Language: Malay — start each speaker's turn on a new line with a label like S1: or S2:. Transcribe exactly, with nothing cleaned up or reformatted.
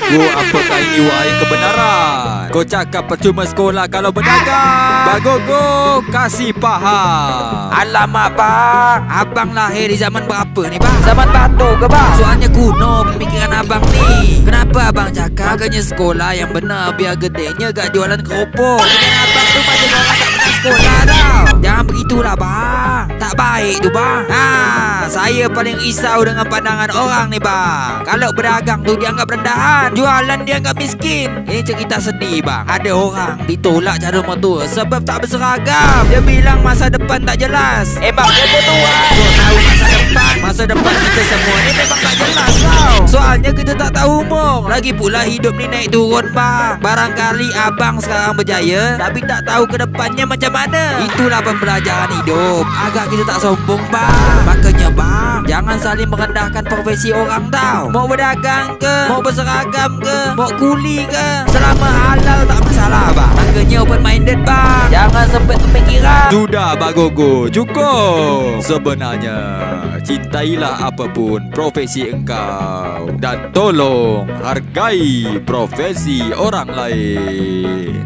S1: Bago, apakah ini wahai kebenaran? Kau cakap percuma sekolah kalau berdagang. Bagogo, kasih faham.
S2: Alamak bang,
S1: Abang lahir di zaman berapa ni bang?
S2: zaman batu ke bang?
S1: Soalnya kuno pemikiran abang ni. Kenapa abang cakap makanya sekolah yang benar biar gedenya gak jualan keropok? Dengan abang tu macam orang tak pernah sekolah tau. Jangan begitulah bang, tak baik tu bang. Ha, saya paling risau dengan pandangan orang ni bang. Kalau berdagang tu dianggap rendahan, jualan dianggap miskin. Ini cerita sedih bang. Ada orang ditolak cara motor sebab tak berseragam. Dia bilang masa depan tak jelas.
S2: Eh bang, dia tu tuan.
S1: So tahu masa depan, masa depan kita semua ni memang tak jelas tau. Soalnya kita tak tahu umur. Lagi pula hidup ni naik turun bang. Barangkali abang sekarang berjaya, tapi tak tahu ke depannya macam mana. Itulah pembelajaran hidup. Agak kita tak sombong bang. Makanya bang, jangan saling merendahkan profesi orang tau. Mau berdagang ke, mau berseragam ke, mau kuli ke, selama halal tak masalah bang. Makanya open minded bang.
S2: Jangan sempit pemikiran.
S1: Sudah Bagogo, cukup. Sebenarnya cintailah apapun profesi engkau dan tolong hargai profesi orang lain.